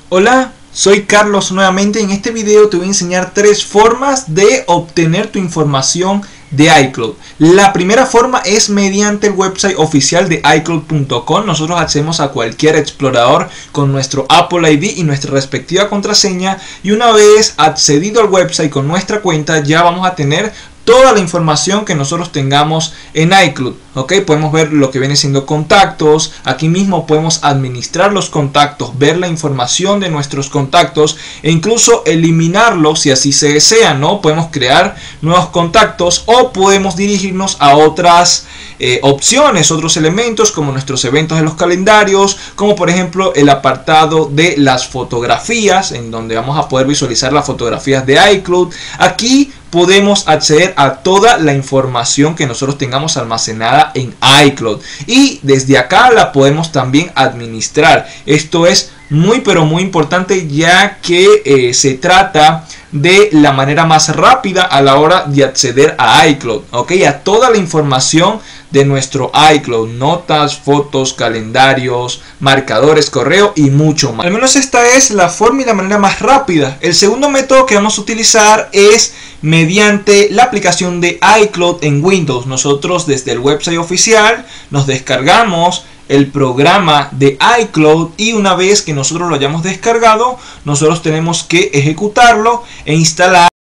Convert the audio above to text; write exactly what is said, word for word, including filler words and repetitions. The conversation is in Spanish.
Hola, soy Carlos nuevamente. En este video te voy a enseñar tres formas de obtener tu información de iCloud. La primera forma es mediante el website oficial de iCloud punto com. Nosotros accedemos a cualquier explorador con nuestro Apple I D y nuestra respectiva contraseña, y una vez accedido al website con nuestra cuenta ya vamos a tener toda la información que nosotros tengamos en iCloud. Ok, podemos ver lo que viene siendo contactos. Aquí mismo podemos administrar los contactos, ver la información de nuestros contactos e incluso eliminarlos si así se desea, ¿no? Podemos crear nuevos contactos o podemos dirigirnos a otras eh, opciones, otros elementos como nuestros eventos de los calendarios, como por ejemplo el apartado de las fotografías, en donde vamos a poder visualizar las fotografías de iCloud. Aquí podemos acceder a toda la información que nosotros tengamos almacenada en iCloud, y desde acá la podemos también administrar. Esto es muy pero muy importante, ya que eh, se trata de la manera más rápida a la hora de acceder a iCloud, ok, a toda la información de nuestro iCloud: notas, fotos, calendarios, marcadores, correo y mucho más. Al menos esta es la forma y la manera más rápida. El segundo método que vamos a utilizar es mediante la aplicación de iCloud en Windows. Nosotros desde el website oficial nos descargamos el programa de iCloud, y una vez que nosotros lo hayamos descargado, nosotros tenemos que ejecutarlo e instalar